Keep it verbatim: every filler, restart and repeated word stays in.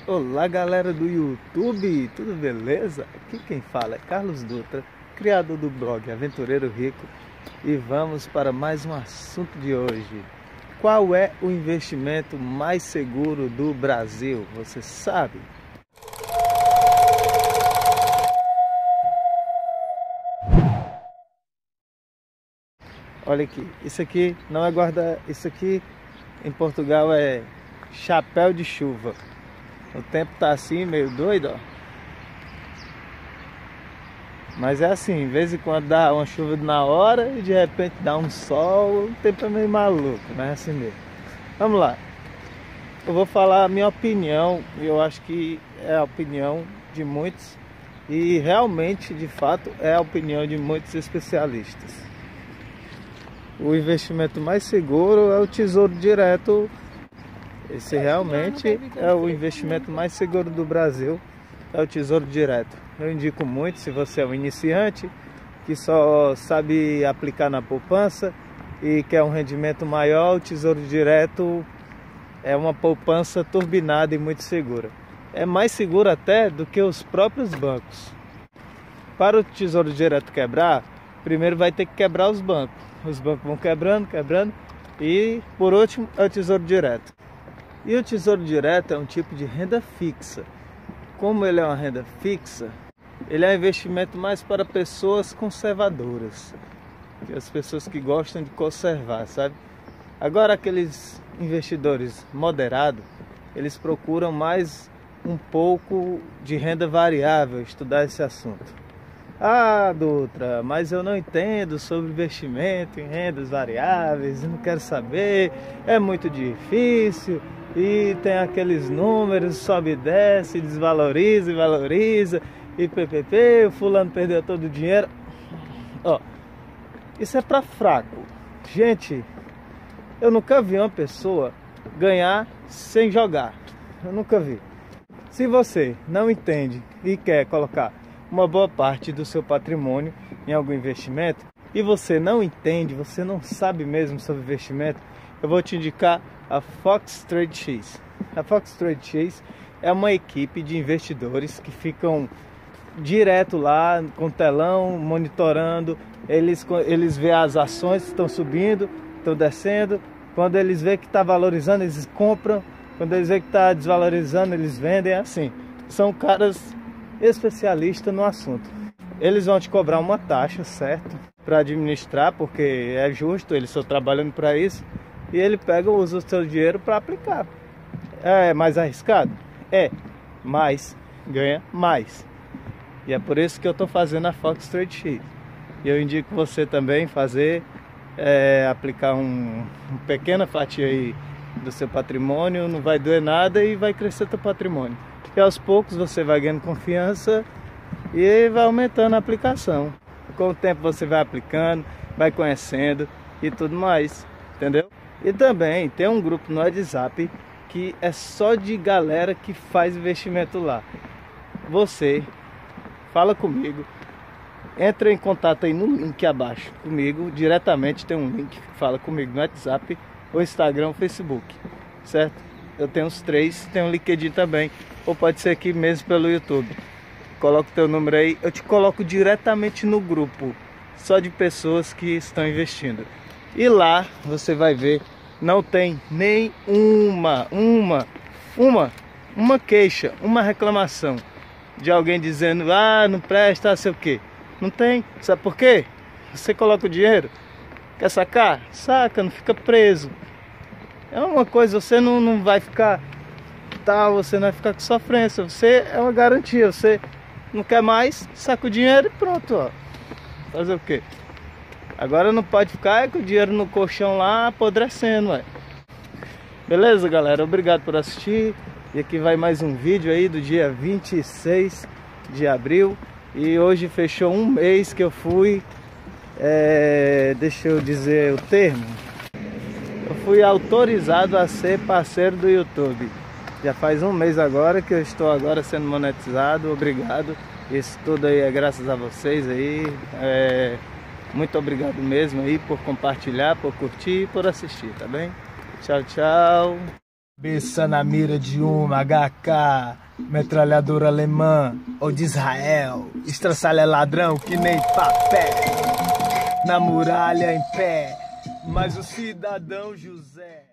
Olá galera do YouTube, tudo beleza? Aqui quem fala é Carlos Dutra, criador do blog Aventureiro Rico, e vamos para mais um assunto de hoje. Qual é o investimento mais seguro do Brasil? Você sabe? Olha aqui, isso aqui não é guarda, isso aqui em Portugal é chapéu de chuva. O tempo tá assim, meio doido, ó. Mas é assim, de vez em quando dá uma chuva na hora e de repente dá um sol, o tempo é meio maluco, mas é assim mesmo. Vamos lá. Eu vou falar a minha opinião, e eu acho que é a opinião de muitos, e realmente, de fato, é a opinião de muitos especialistas. O investimento mais seguro é o Tesouro Direto. Esse realmente é o investimento mais seguro do Brasil, é o Tesouro Direto. Eu indico muito se você é um iniciante, que só sabe aplicar na poupança e quer um rendimento maior. O Tesouro Direto é uma poupança turbinada e muito segura. É mais seguro até do que os próprios bancos. Para o Tesouro Direto quebrar, primeiro vai ter que quebrar os bancos. Os bancos vão quebrando, quebrando e, por último, é o Tesouro Direto. E o Tesouro Direto é um tipo de renda fixa. Como ele é uma renda fixa, ele é um investimento mais para pessoas conservadoras, as pessoas que gostam de conservar, sabe? Agora, aqueles investidores moderados, eles procuram mais um pouco de renda variável, estudar esse assunto. Ah, Dutra, mas eu não entendo sobre investimento em rendas variáveis, não quero saber, é muito difícil. E tem aqueles números, sobe e desce, desvaloriza e valoriza, e ppp, o fulano perdeu todo o dinheiro. Ó, isso é para fraco. Gente, eu nunca vi uma pessoa ganhar sem jogar. Eu nunca vi. Se você não entende e quer colocar uma boa parte do seu patrimônio em algum investimento, e você não entende, você não sabe mesmo sobre investimento, eu vou te indicar a Fox Trade X. A Fox Trade X é uma equipe de investidores que ficam direto lá com o telão, monitorando. Eles, eles veem as ações que estão subindo, estão descendo. Quando eles veem que está valorizando, eles compram. Quando eles veem que está desvalorizando, eles vendem. Assim, são caras especialistas no assunto. Eles vão te cobrar uma taxa, certo? Para administrar, porque é justo, eles estão trabalhando para isso. E ele pega, usa o seu dinheiro para aplicar. É mais arriscado? É, mas ganha mais. E é por isso que eu estou fazendo a Fox Trade X. E eu indico você também fazer, é, aplicar um, uma pequena fatia aí do seu patrimônio, não vai doer nada e vai crescer teu patrimônio. E aos poucos você vai ganhando confiança e vai aumentando a aplicação. Com o tempo você vai aplicando, vai conhecendo e tudo mais, entendeu? E também tem um grupo no WhatsApp que é só de galera que faz investimento lá. Você fala comigo, entra em contato aí no link abaixo comigo, diretamente tem um link que fala comigo no WhatsApp, ou Instagram ou Facebook, certo? Eu tenho os três, tem um LinkedIn também, ou pode ser aqui mesmo pelo YouTube. Coloca o teu número aí, eu te coloco diretamente no grupo, só de pessoas que estão investindo. E lá você vai ver, não tem nem uma, uma, uma, uma queixa, uma reclamação de alguém dizendo, ah, não presta, sei o quê. Não tem, sabe por quê? Você coloca o dinheiro, quer sacar? Saca, não fica preso. É uma coisa, você não, não vai ficar tal, você não vai ficar com sofrência, você é uma garantia, você não quer mais, saca o dinheiro e pronto, ó. Fazer o quê? Agora não pode ficar com o dinheiro no colchão lá apodrecendo, ué. Beleza, galera? Obrigado por assistir. E aqui vai mais um vídeo aí do dia vinte e seis de abril. E hoje fechou um mês que eu fui... É, deixa eu dizer o termo. Eu fui autorizado a ser parceiro do YouTube. Já faz um mês agora que eu estou agora sendo monetizado. Obrigado. Isso tudo aí é graças a vocês aí. É... Muito obrigado mesmo aí por compartilhar, por curtir e por assistir, tá bem? Tchau, tchau. Cabeça na mira de uma H K, metralhadora alemã ou de Israel. Estraçalha ladrão que nem papel, na muralha em pé, mas o cidadão José...